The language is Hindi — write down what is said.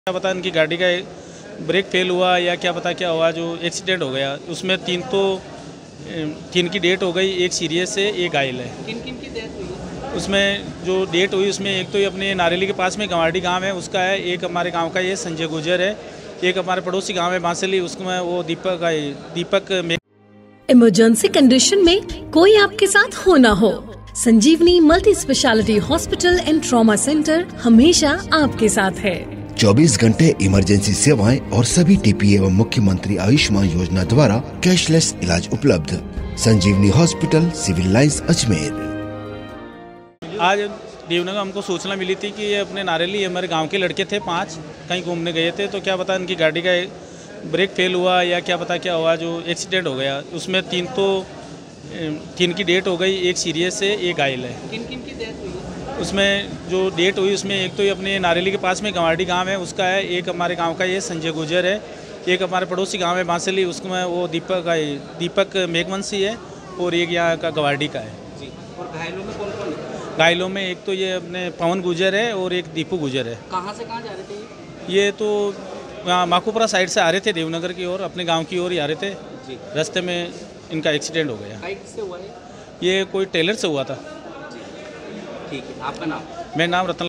क्या पता इनकी गाड़ी का ब्रेक फेल हुआ या क्या पता क्या हुआ, जो एक्सीडेंट हो गया उसमें तीन की डेथ हो गई, एक सीरियस है, एक घायल है। किन किन की डेथ हुई? उसमें जो डेथ हुई उसमें एक तो ये अपने नारेली के पास में गंवाड़ी गांव है उसका है, एक हमारे गांव का ये संजय गुजर है, एक हमारे पड़ोसी गांव है बांसली उसमें वो दीपक में। इमरजेंसी कंडीशन में कोई आपके साथ हो ना हो, Sanjivani multi speciality hospital and trauma centre हमेशा आपके साथ है। 24 घंटे इमरजेंसी सेवाएं और सभी टीपी एवं मुख्यमंत्री आयुष्मान योजना द्वारा कैशलेस इलाज उपलब्ध। Sanjivani hospital, civil lines, Ajmer. आज देवनगर हमको सूचना मिली थी कि ये अपने नारेली हमारे गांव के लड़के थे 5, कहीं घूमने गए थे, तो क्या पता इनकी गाड़ी का ब्रेक फेल हुआ या क्या पता क्या हुआ, जो एक्सीडेंट हो गया उसमें तीन की डेथ हो गई, एक सीरियस है, एक घायल है। किन किन की डेथ हुई? उसमें जो डेट हुई उसमें एक तो ये अपने नारेली के पास में गंवाड़ी गांव है उसका है, एक हमारे गांव का ये संजय गुजर है, एक हमारे पड़ोसी गांव है बांसली उसमें वो दीपक मेघवंशी है, और एक यहाँ का गंवाड़ी का है जी। और घायलों में कौन कौन है? घायलों में एक तो ये अपने पवन गुजर है और एक दीपू गुजर है। कहाँ से कहाँ जा रहे थे ये तो माकूपुरा साइड से आ रहे थे देवनगर की ओर, अपने गाँव की ओर ही आ रहे थे जी। रास्ते में इनका एक्सीडेंट हो गया। किससे हुआ है? ये कोई टेलर से हुआ था। ठीक है, आपका नाम? मेरा नाम रतन